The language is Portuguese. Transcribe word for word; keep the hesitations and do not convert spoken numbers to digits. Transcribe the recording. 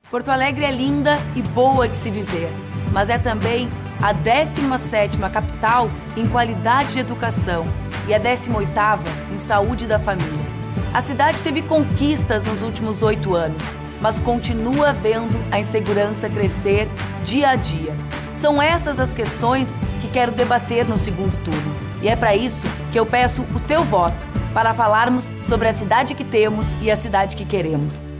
Porto Alegre é linda e boa de se viver, mas é também a décima sétima capital em qualidade de educação e a décima oitava em saúde da família. A cidade teve conquistas nos últimos oito anos, mas continua vendo a insegurança crescer dia a dia. São essas as questões que quero debater no segundo turno. E é para isso que eu peço o teu voto, para falarmos sobre a cidade que temos e a cidade que queremos.